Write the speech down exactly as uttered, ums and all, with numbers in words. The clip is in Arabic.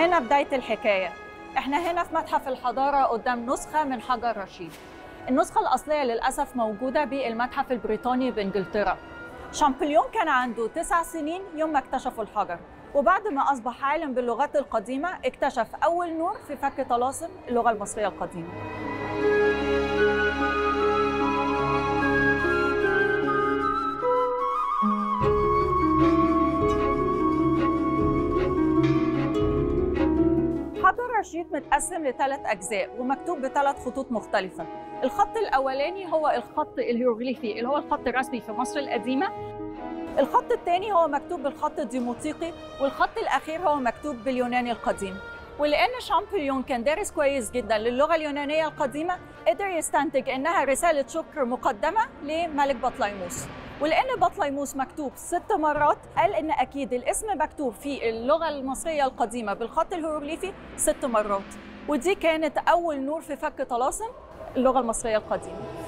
هنا بداية الحكاية. احنا هنا في متحف الحضارة قدام نسخة من حجر رشيد. النسخة الأصلية للأسف موجودة بالمتحف البريطاني بإنجلترا. شامبليون كان عنده تسع سنين يوم ما اكتشفوا الحجر، وبعد ما أصبح عالم باللغات القديمة اكتشف أول نور في فك طلاسم اللغة المصرية القديمة. حجر رشيد متقسم لثلاث أجزاء ومكتوب بثلاث خطوط مختلفة. الخط الأولاني هو الخط الهيروغليفي اللي هو الخط الرسمي في مصر القديمة. الخط الثاني هو مكتوب بالخط الديموطيقي، والخط الأخير هو مكتوب باليوناني القديم. ولأن شامبليون كان دارس كويس جدا للغة اليونانية القديمة، قدر يستنتج إنها رسالة شكر مقدمة لملك بطليموس. ولأن بطليموس مكتوب ست مرات، قال إن أكيد الاسم مكتوب في اللغة المصرية القديمة بالخط الهيروغليفي ست مرات، ودي كانت أول نور في فك طلاسم اللغة المصرية القديمة.